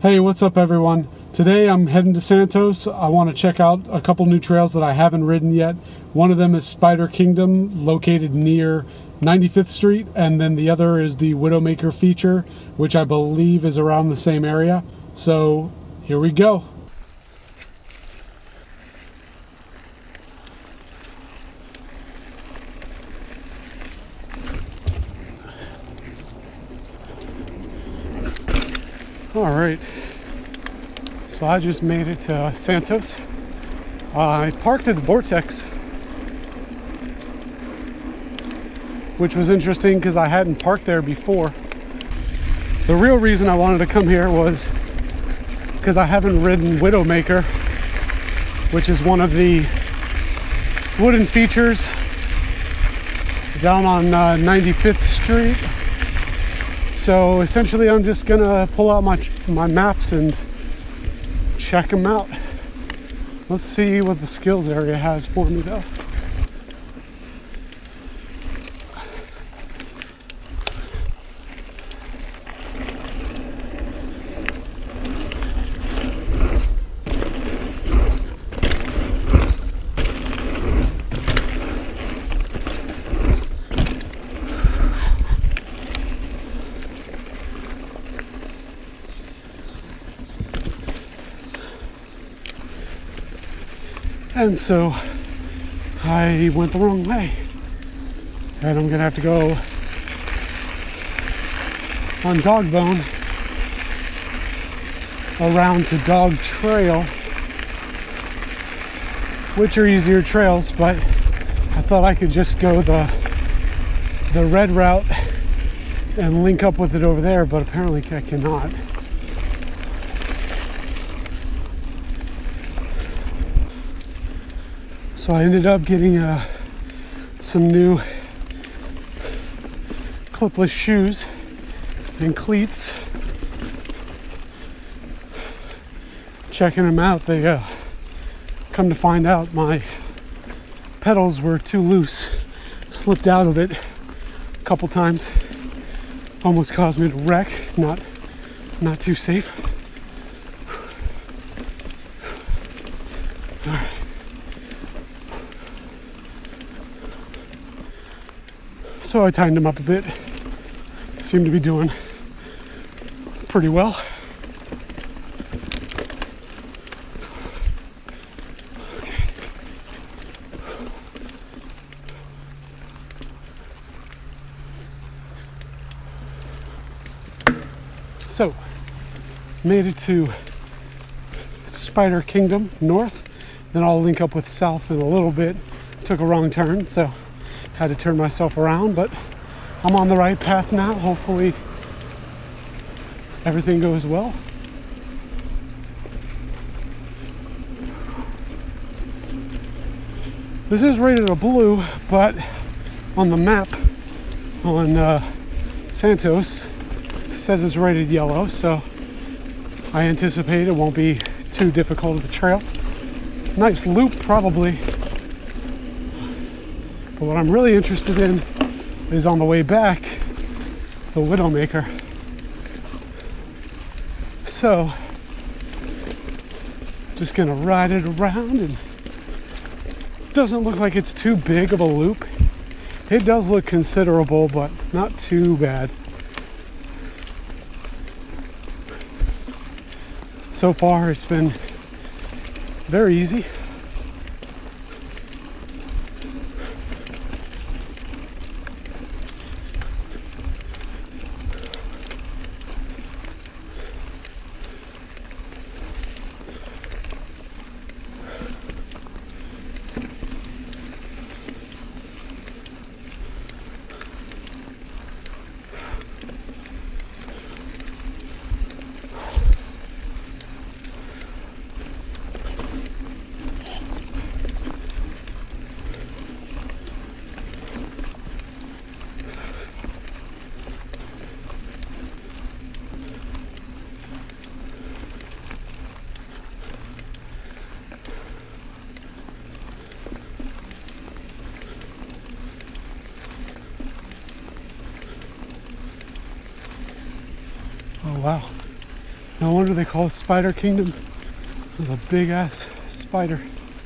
Hey, what's up everyone? Today I'm heading to Santos. I want to check out a couple new trails that I haven't ridden yet. One of them is Spider Kingdom, located near 95th Street, and then the other is the Widowmaker feature, which I believe is around the same area. So here we go. All right, so I just made it to Santos. I parked at the Vortex, which was interesting because I hadn't parked there before. The real reason I wanted to come here was because I haven't ridden Widowmaker, which is one of the wooden features down on 95th Street. So essentially I'm just gonna pull out my maps and check them out. Let's see what the skills area has for me though. And so I went the wrong way, and I'm gonna have to go on Dogbone around to Dog Trail, which are easier trails, but I thought I could just go the red route and link up with it over there, but apparently I cannot. So I ended up getting some new clipless shoes and cleats. Checking them out, they come to find out my pedals were too loose. Slipped out of it a couple times. Almost caused me to wreck. Not too safe. All right. So I tightened them up a bit. Seem to be doing pretty well. Okay. So, made it to Spider Kingdom North. Then I'll link up with South in a little bit. Took a wrong turn, so had to turn myself around, but I'm on the right path now. Hopefully everything goes well. This is rated a blue, but on the map on Santos it says it's rated yellow, so I anticipate it won't be too difficult of a trail. Nice loop probably. But what I'm really interested in is on the way back, the Widowmaker. So, just gonna ride it around, and doesn't look like it's too big of a loop. It does look considerable, but not too bad. So far, it's been very easy. Oh wow, No wonder they call it Spider Kingdom. There's a big ass spider.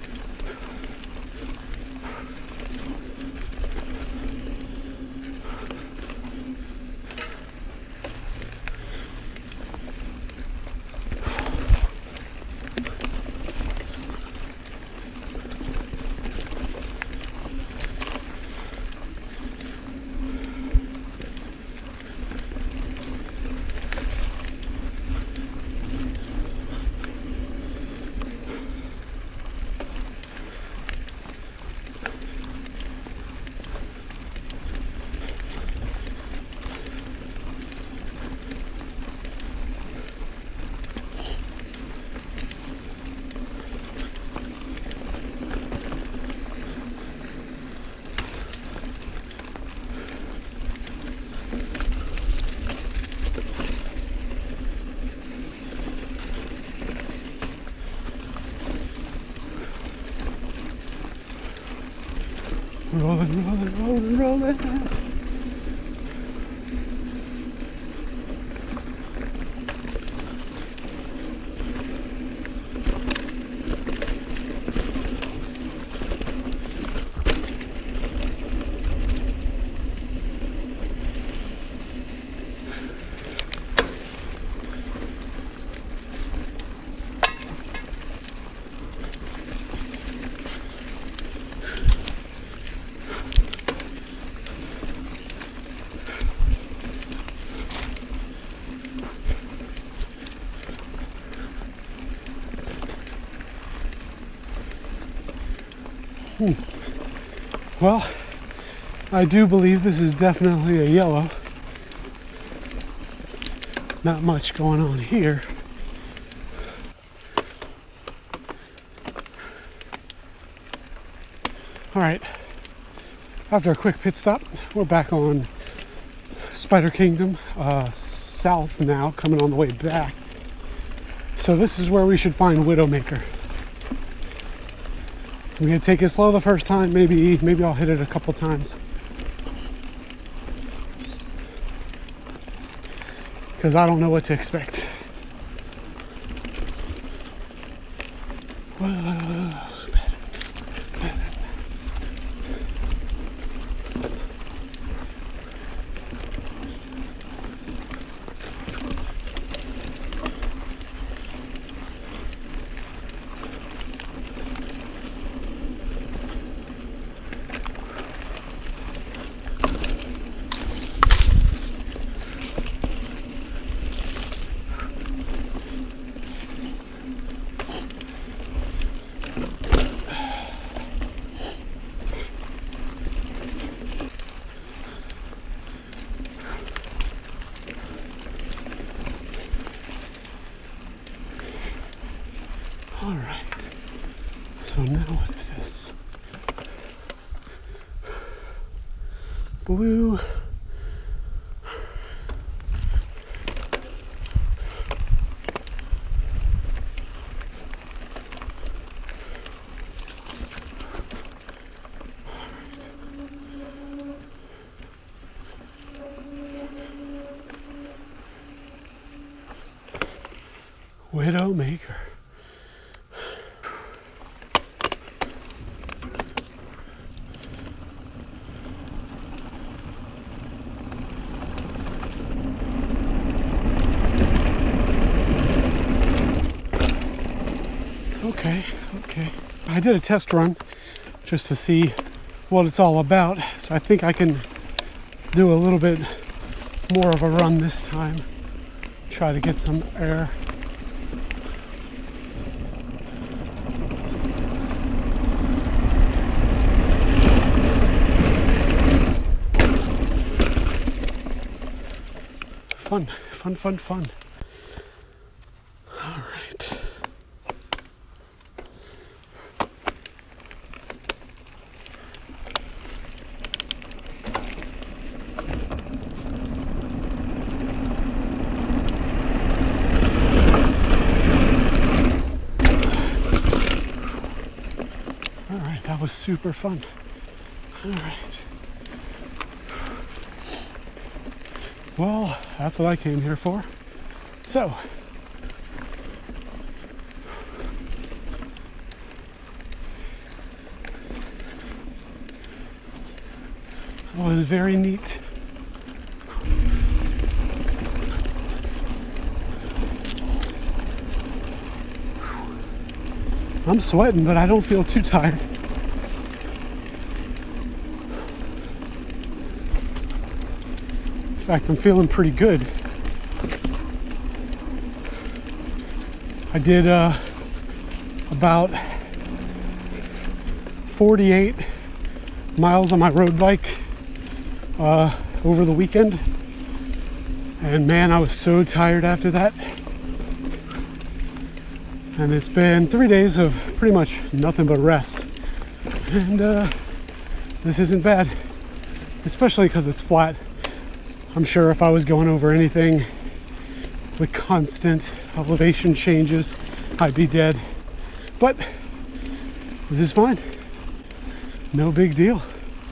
Rolling, rolling, rolling, rolling. Well, I do believe this is definitely a yellow. Not much going on here. All right, after a quick pit stop, we're back on Spider Kingdom, south now, coming on the way back. So this is where we should find Widowmaker. I'm gonna take it slow the first time, maybe I'll hit it a couple times. Because I don't know what to expect. Whoa. All right, so now what is this? Blue. Widowmaker. Okay. I did a test run just to see what it's all about. So I think I can do a little bit more of a run this time. Try to get some air. Fun. All right. All right, that was super fun. All right. Well, that's what I came here for. So, was very neat. I'm sweating, but I don't feel too tired. In fact, I'm feeling pretty good. I did about 48 miles on my road bike over the weekend. And man, I was so tired after that. And it's been 3 days of pretty much nothing but rest. And this isn't bad, especially because it's flat. I'm sure if I was going over anything with constant elevation changes, I'd be dead. But this is fine. No big deal.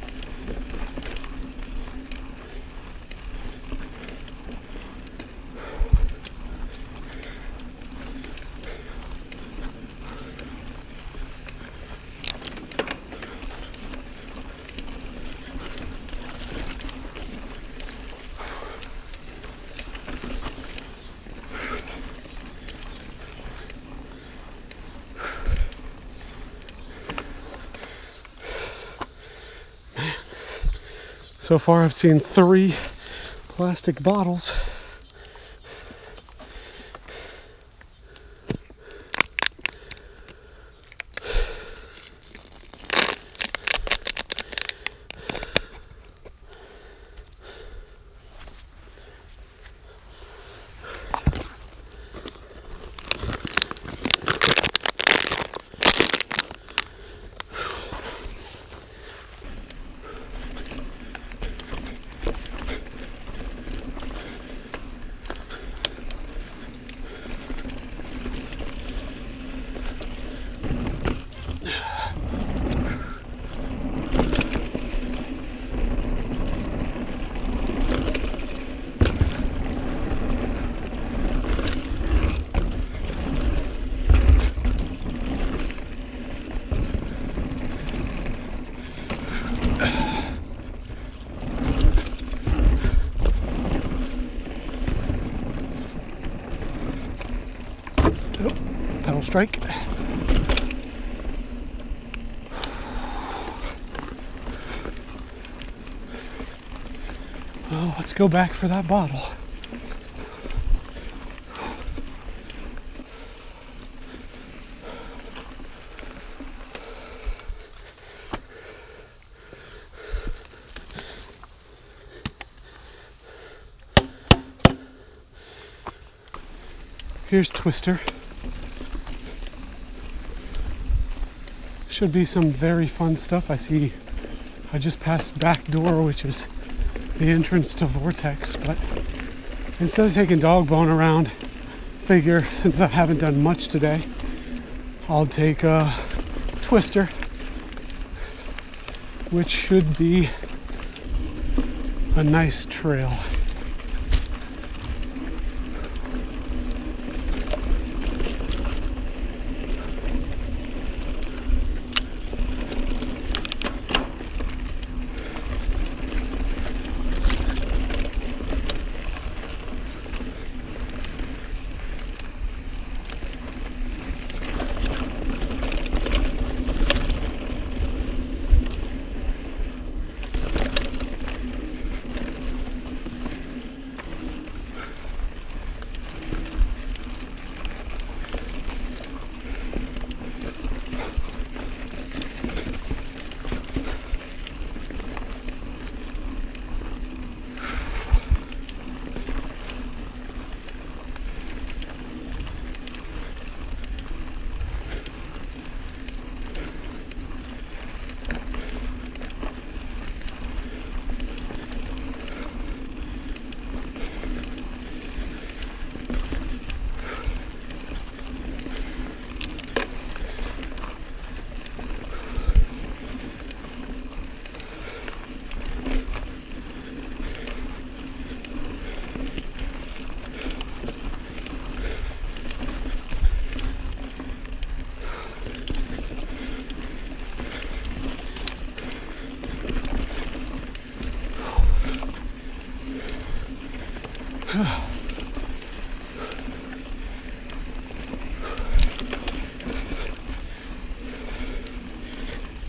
So far, I've seen 3 plastic bottles. Pedal strike. Well, let's go back for that bottle. Here's Twister. Should be some very fun stuff. I just passed back door, which is the entrance to Vortex, but instead of taking dog bone around, figure since I haven't done much today, I'll take a Twister, which should be a nice trail.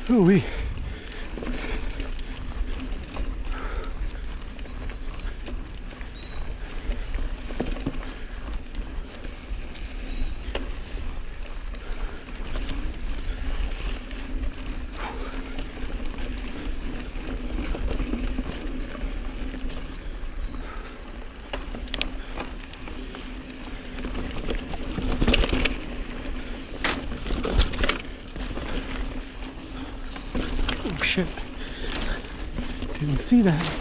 Ooh-wee. Oh shit. Didn't see that.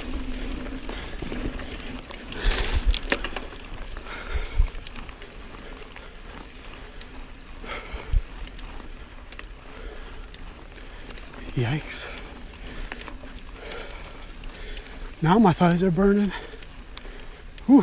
Yikes. Now my thighs are burning. Whew.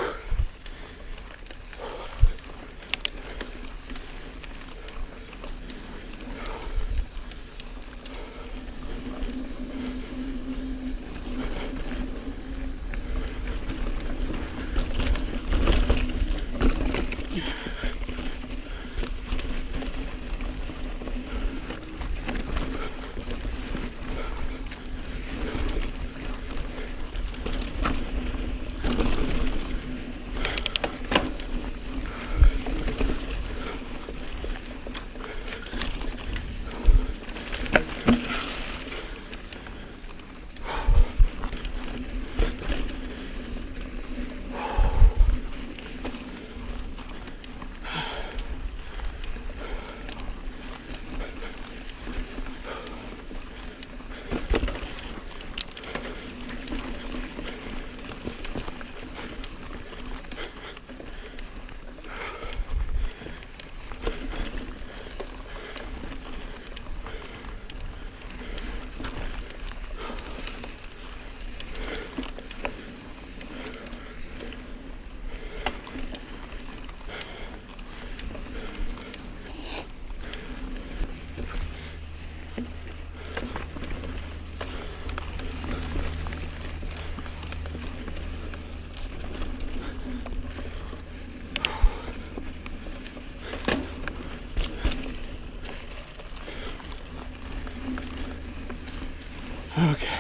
Okay.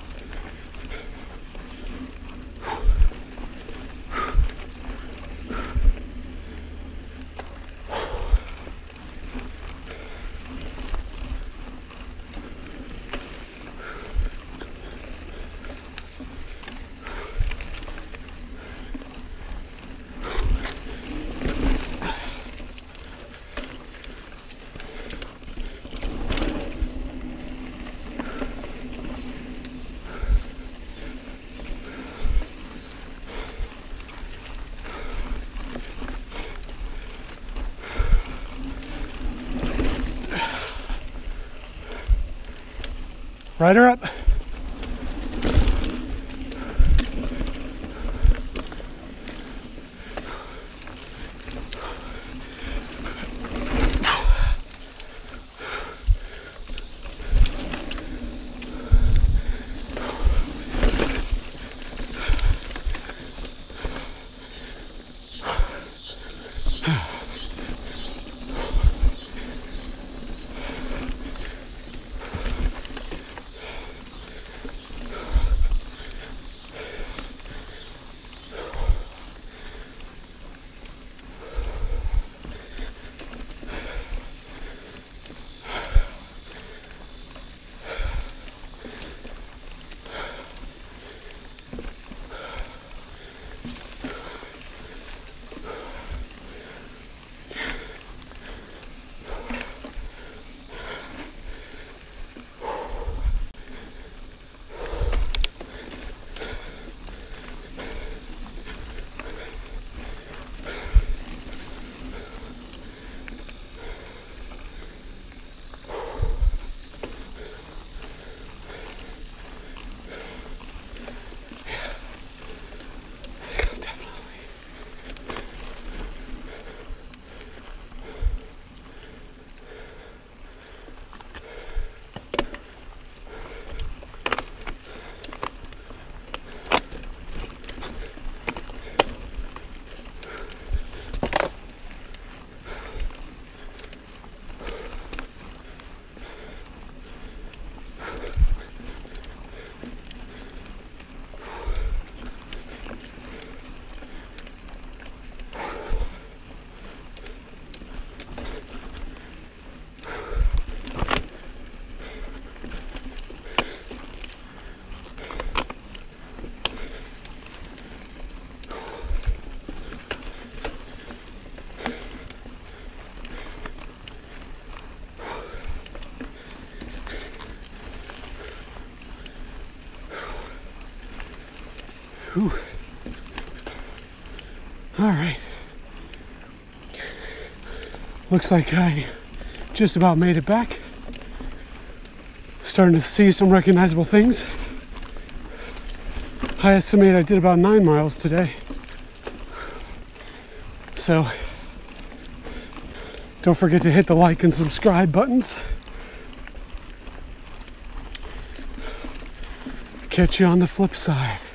Right her up. Whew. All right. Looks like I just about made it back. Starting to see some recognizable things. I estimate I did about 9 miles today. So don't forget to hit the like and subscribe buttons. Catch you on the flip side.